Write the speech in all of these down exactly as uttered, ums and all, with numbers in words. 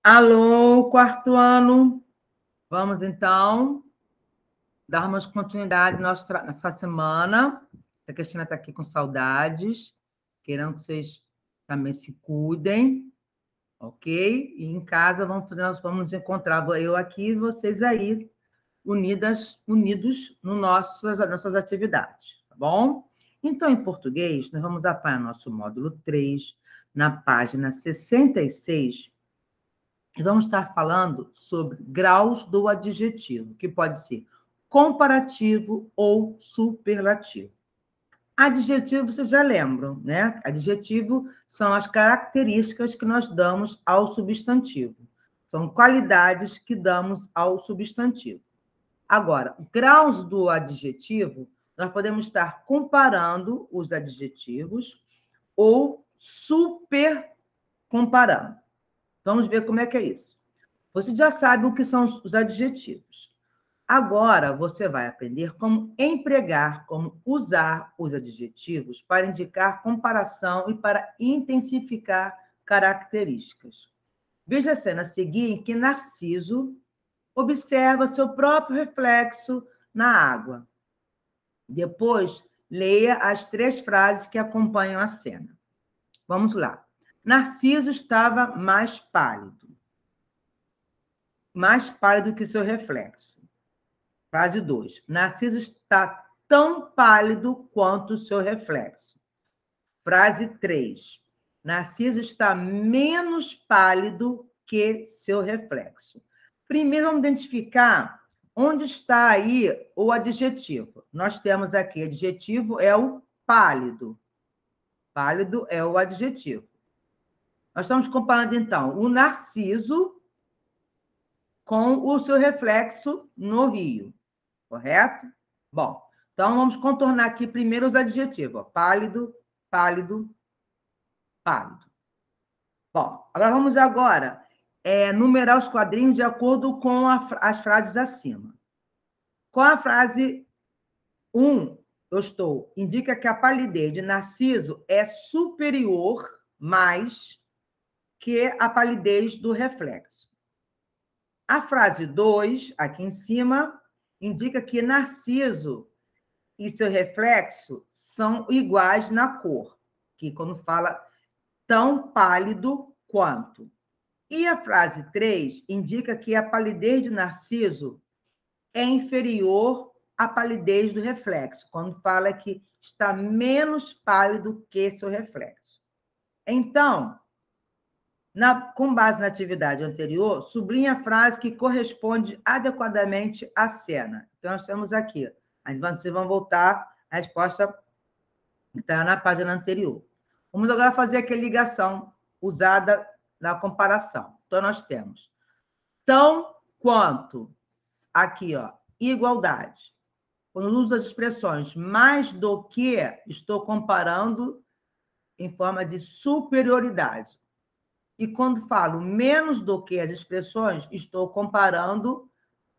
Alô, quarto ano. Vamos, então, darmos continuidade nessa semana. A Cristina está aqui com saudades, querendo que vocês também se cuidem, ok? E em casa vamos fazer, nós vamos nos encontrar, eu aqui e vocês aí, unidas, unidos no nossas, nas nossas atividades, tá bom? Então, em português, nós vamos apanhar nosso módulo três, na página sessenta e seis, e vamos estar falando sobre graus do adjetivo, que pode ser comparativo ou superlativo. Adjetivo, vocês já lembram, né? Adjetivo são as características que nós damos ao substantivo. São qualidades que damos ao substantivo. Agora, graus do adjetivo, nós podemos estar comparando os adjetivos ou super comparando. Vamos ver como é que é isso. Você já sabe o que são os adjetivos. Agora, você vai aprender como empregar, como usar os adjetivos para indicar comparação e para intensificar características. Veja a cena a seguir em que Narciso observa seu próprio reflexo na água. Depois, leia as três frases que acompanham a cena. Vamos lá. Narciso estava mais pálido. Mais pálido que seu reflexo. Frase dois. Narciso está tão pálido quanto o seu reflexo. Frase três. Narciso está menos pálido que seu reflexo. Primeiro, vamos identificar onde está aí o adjetivo. Nós temos aqui, adjetivo é o pálido. Pálido é o adjetivo. Nós estamos comparando, então, o Narciso com o seu reflexo no rio. Correto? Bom, então vamos contornar aqui primeiro os adjetivos. Ó. Pálido, pálido, pálido. Bom, agora vamos agora é, numerar os quadrinhos de acordo com a, as frases acima. Com a frase um, eu estou, indica que a palidez de Narciso é superior mais que a palidez do reflexo. A frase dois, aqui em cima, indica que Narciso e seu reflexo são iguais na cor, que quando fala tão pálido quanto. E a frase três indica que a palidez de Narciso é inferior à palidez do reflexo, quando fala que está menos pálido que seu reflexo. Então, na, com base na atividade anterior, sublinha a frase que corresponde adequadamente à cena. Então, nós temos aqui. Vocês vão voltar à resposta que está na página anterior. Vamos agora fazer aqui a ligação usada na comparação. Então, nós temos tão quanto, aqui, ó, igualdade. Quando eu uso as expressões mais do que, estou comparando em forma de superioridade. E quando falo menos do que as expressões, estou comparando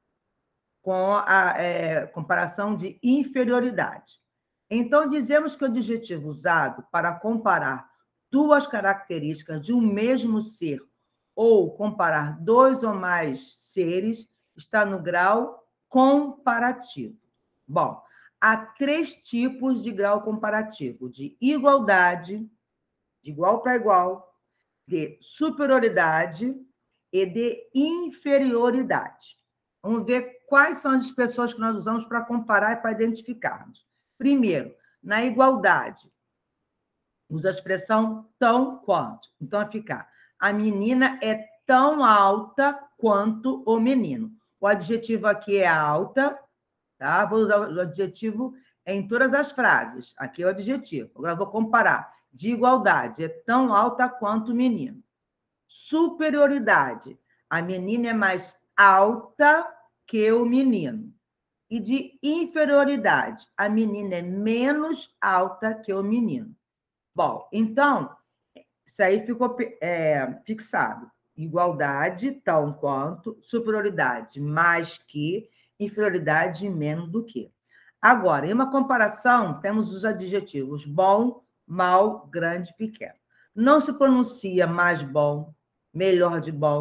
com a é, comparação de inferioridade. Então, dizemos que o adjetivo usado para comparar duas características de um mesmo ser ou comparar dois ou mais seres está no grau comparativo. Bom, há três tipos de grau comparativo: de igualdade, de igual para igual, de superioridade e de inferioridade. Vamos ver quais são as expressões que nós usamos para comparar e para identificarmos. Primeiro, na igualdade, usa a expressão tão quanto. Então, vai ficar, a menina é tão alta quanto o menino. O adjetivo aqui é alta, tá? Vou usar o adjetivo em todas as frases. Aqui é o adjetivo. Agora, vou comparar. De igualdade, é tão alta quanto o menino. Superioridade, a menina é mais alta que o menino. E de inferioridade, a menina é menos alta que o menino. Bom, então, isso aí ficou é, fixado. Igualdade, tão quanto, superioridade, mais que, inferioridade, menos do que. Agora, em uma comparação, temos os adjetivos bom, mal, grande, pequeno. Não se pronuncia mais bom, melhor de bom,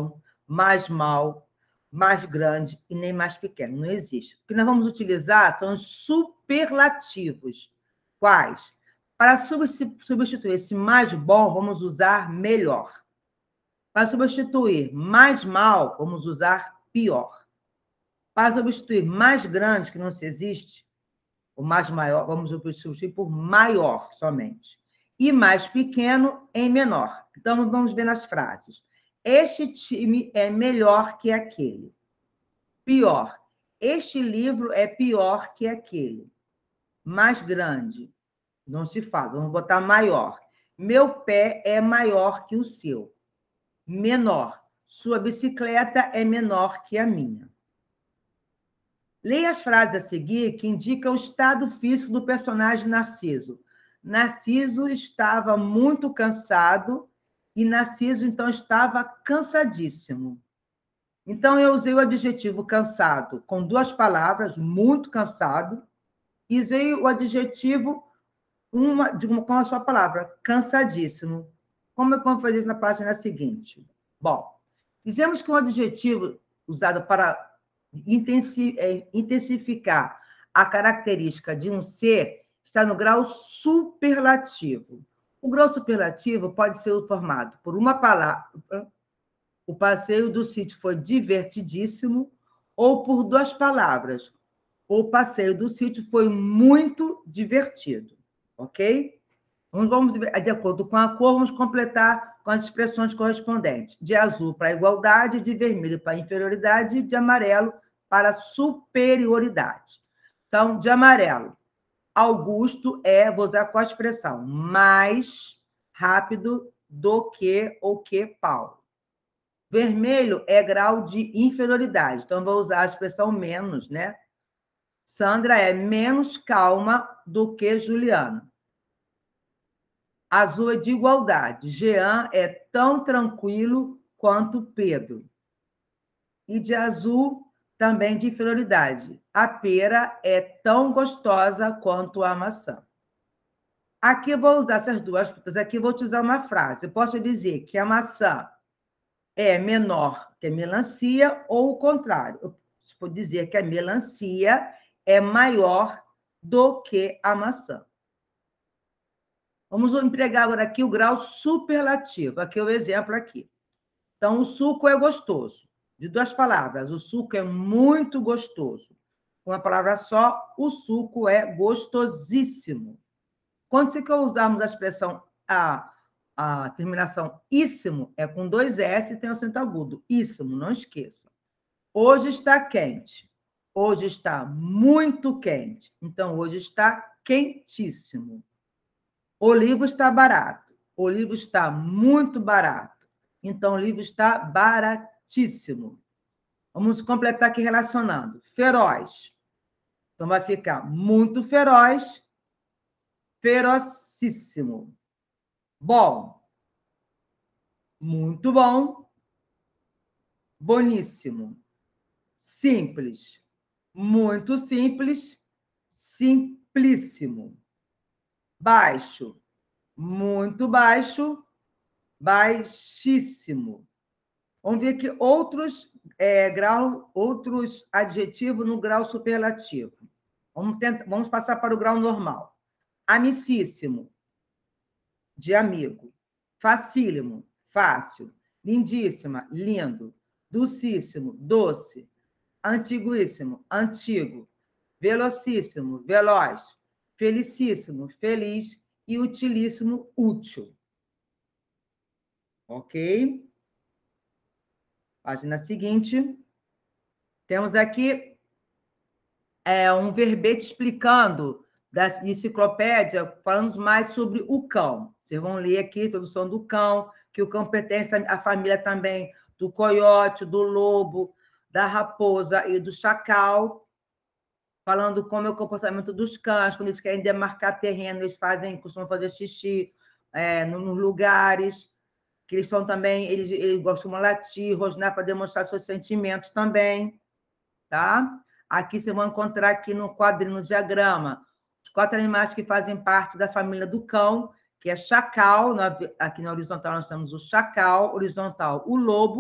mais mal, mais grande e nem mais pequeno. Não existe. O que nós vamos utilizar são os superlativos. Quais? Para substituir esse mais bom, vamos usar melhor. Para substituir mais mal, vamos usar pior. Para substituir mais grande, que não se existe, o mais maior, vamos substituir por maior somente. E mais pequeno em menor. Então, vamos ver nas frases. Este time é melhor que aquele. Pior. Este livro é pior que aquele. Mais grande. Não se fala, vamos botar maior. Meu pé é maior que o seu. Menor. Sua bicicleta é menor que a minha. Leia as frases a seguir que indicam o estado físico do personagem Narciso. Narciso estava muito cansado e Narciso, então, estava cansadíssimo. Então, eu usei o adjetivo cansado com duas palavras, muito cansado, e usei o adjetivo uma, de uma, com a sua palavra, cansadíssimo. Como eu vou fazer isso na página seguinte? Bom, dizemos que um adjetivo usado para intensificar a característica de um ser está no grau superlativo. O grau superlativo pode ser formado por uma palavra, o passeio do sítio foi divertidíssimo, ou por duas palavras, o passeio do sítio foi muito divertido, ok? Vamos, de acordo com a cor, vamos completar com as expressões correspondentes. De azul para igualdade, de vermelho para inferioridade, de amarelo para superioridade. Então, de amarelo, Augusto é, vou usar qual a expressão? Mais rápido do que o que Paulo. Vermelho é grau de inferioridade, então vou usar a expressão menos, né? Sandra é menos calma do que Juliana. Azul é de igualdade. Jean é tão tranquilo quanto Pedro. E de azul, também de inferioridade. A pera é tão gostosa quanto a maçã. Aqui eu vou usar essas duas frutas. Aqui eu vou utilizar uma frase. Eu posso dizer que a maçã é menor que a melancia ou o contrário. Eu posso dizer que a melancia é maior do que a maçã. Vamos empregar agora aqui o grau superlativo. Aqui é o exemplo aqui. Então, o suco é gostoso. De duas palavras, o suco é muito gostoso. Com uma palavra só, o suco é gostosíssimo. Quando se quer usarmos a expressão, a, a terminação íssimo, é com dois S e tem o acento agudo. Íssimo, não esqueça. Hoje está quente. Hoje está muito quente. Então, hoje está quentíssimo. O livro está barato. O livro está muito barato. Então, o livro está baratíssimo. Vamos completar aqui relacionando. Feroz. Então, vai ficar muito feroz, ferocíssimo. Bom. Muito bom. Boníssimo. Simples. Muito simples. Simplíssimo. Baixo. Muito baixo. Baixíssimo. Vamos ver aqui outros, é, grau, outros adjetivos no grau superlativo. Vamos, tentar, vamos passar para o grau normal. Amicíssimo, de amigo. Facílimo, fácil. Lindíssima, lindo. Docíssimo, doce. Antiguíssimo, antigo. Velocíssimo, veloz. Felicíssimo, feliz. E utilíssimo, útil. Ok? Página seguinte. Temos aqui é, um verbete explicando da enciclopédia, falando mais sobre o cão. Vocês vão ler aqui a introdução do cão, que o cão pertence à família também do coiote, do lobo, da raposa e do chacal, falando como é o comportamento dos cães, quando eles querem demarcar terreno, eles fazem, costumam fazer xixi é, nos lugares, que eles são também, eles, eles gostam de latir, rosnar para demonstrar seus sentimentos também, tá? Aqui vocês vão encontrar aqui no quadrinho, no diagrama, os quatro animais que fazem parte da família do cão, que é chacal, aqui na horizontal nós temos o chacal, horizontal o lobo,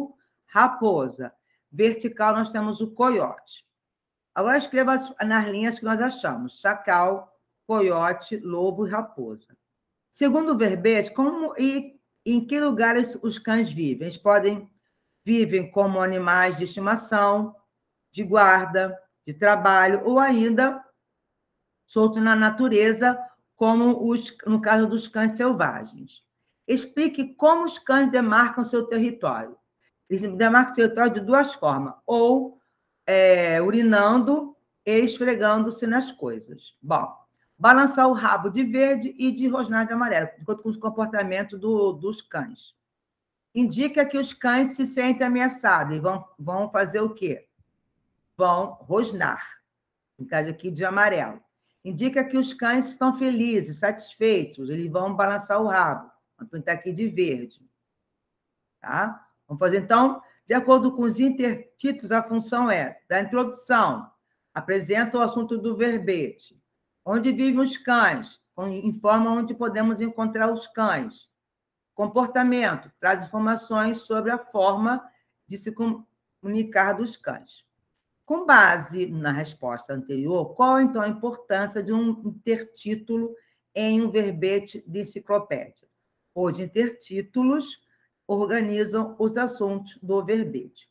raposa. Vertical, nós temos o coiote. Agora, escreva nas linhas que nós achamos. Chacal, coiote, lobo e raposa. Segundo o verbete, como e em que lugares os cães vivem? Eles podem vivem como animais de estimação, de guarda, de trabalho, ou ainda solto na natureza, como os, no caso dos cães selvagens. Explique como os cães demarcam seu território. Eles demarcam seu território de duas formas, ou é, urinando e esfregando-se nas coisas. Bom, balançar o rabo de verde e de rosnar de amarelo, de acordo com os comportamentos do, dos cães. Indica que os cães se sentem ameaçados e vão, vão fazer o quê? Vão rosnar, no caso aqui de amarelo. Indica que os cães estão felizes, satisfeitos, eles vão balançar o rabo. Vamos pintar aqui de verde. Tá? Vamos fazer, então, de acordo com os intertítulos, a função é da introdução, apresenta o assunto do verbete. Onde vivem os cães? Informa onde podemos encontrar os cães. Comportamento, traz informações sobre a forma de se comunicar dos cães. Com base na resposta anterior, qual, então, a importância de um intertítulo em um verbete de enciclopédia? Os intertítulos organizam os assuntos do verbete.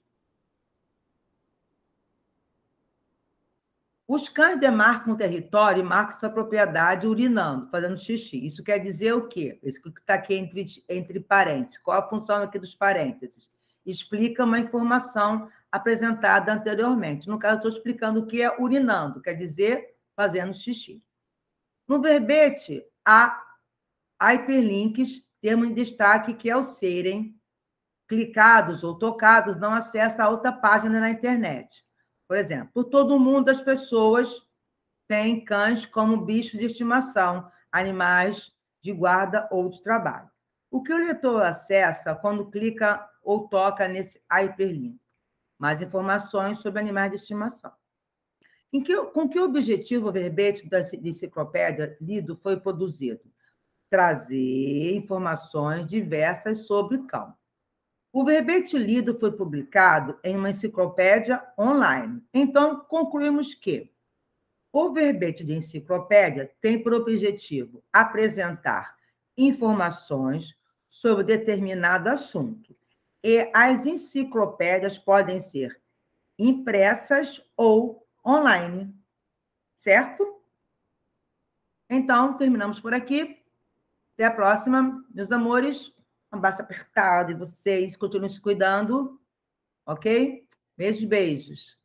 Os cães demarcam o território e marcam sua propriedade urinando, fazendo xixi. Isso quer dizer o quê? Isso que está aqui entre, entre parênteses. Qual a função aqui dos parênteses? Explica uma informação apresentada anteriormente. No caso, estou explicando o que é urinando, quer dizer fazendo xixi. No verbete, há hiperlinks, termo em destaque, que ao serem clicados ou tocados, dão acesso a outra página na internet. Por exemplo, por todo mundo as pessoas têm cães como bichos de estimação, animais de guarda ou de trabalho. O que o leitor acessa quando clica ou toca nesse hiperlink? Mais informações sobre animais de estimação. Em que, com que objetivo o verbete da enciclopédia lido foi produzido? Trazer informações diversas sobre o cão. O verbete lido foi publicado em uma enciclopédia online. Então, concluímos que o verbete de enciclopédia tem por objetivo apresentar informações sobre determinado assunto. E as enciclopédias podem ser impressas ou online, certo? Então, terminamos por aqui. Até a próxima, meus amores. Um abraço apertado e vocês continuem se cuidando, ok? Beijos, beijos.